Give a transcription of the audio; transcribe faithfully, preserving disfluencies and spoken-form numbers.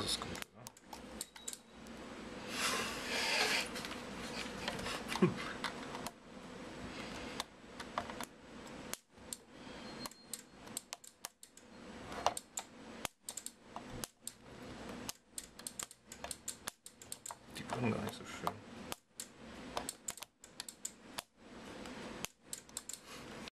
Das ist gut, oder? Die können gar nicht so